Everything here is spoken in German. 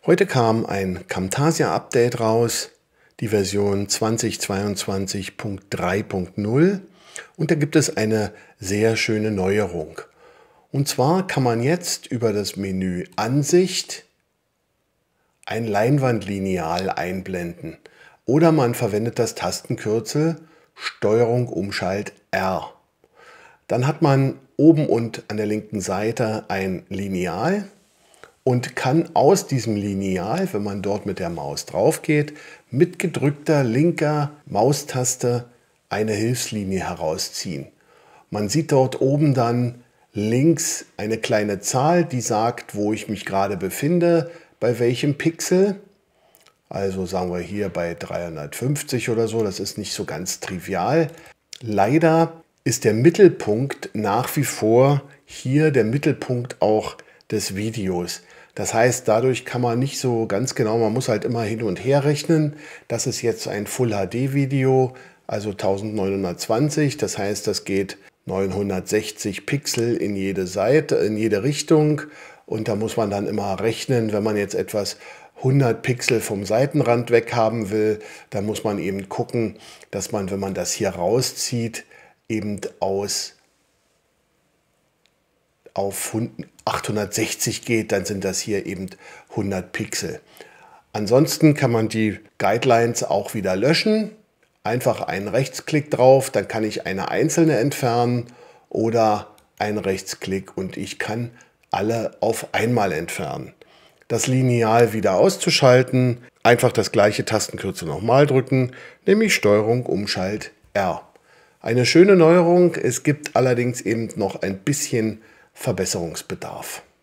Heute kam ein Camtasia-Update raus, die Version 2022.3.0, und da gibt es eine sehr schöne Neuerung. Und zwar kann man jetzt über das Menü Ansicht ein Leinwandlineal einblenden oder man verwendet das Tastenkürzel STRG-R. Dann hat man oben und an der linken Seite ein Lineal und kann aus diesem Lineal, wenn man dort mit der Maus drauf geht, mit gedrückter linker Maustaste eine Hilfslinie herausziehen. Man sieht dort oben dann links eine kleine Zahl, die sagt, wo ich mich gerade befinde, bei welchem Pixel. Also sagen wir hier bei 350 oder so, das ist nicht so ganz trivial. Leider ist der Mittelpunkt nach wie vor hier der Mittelpunkt auch des Videos. Das heißt, dadurch kann man nicht so ganz genau, man muss halt immer hin und her rechnen. Das ist jetzt ein Full HD Video, also 1920, das heißt, das geht 960 Pixel in jede Seite, in jede Richtung, und da muss man dann immer rechnen, wenn man jetzt etwas 100 Pixel vom Seitenrand weg haben will, dann muss man eben gucken, dass man, wenn man das hier rauszieht, eben auf 860 geht, dann sind das hier eben 100 Pixel. Ansonsten kann man die Guidelines auch wieder löschen. Einfach einen Rechtsklick drauf, dann kann ich eine einzelne entfernen oder einen Rechtsklick und ich kann alle auf einmal entfernen. Das Lineal wieder auszuschalten, einfach das gleiche Tastenkürzel nochmal drücken, nämlich STRG-R. Eine schöne Neuerung, es gibt allerdings eben noch ein bisschen Verbesserungsbedarf.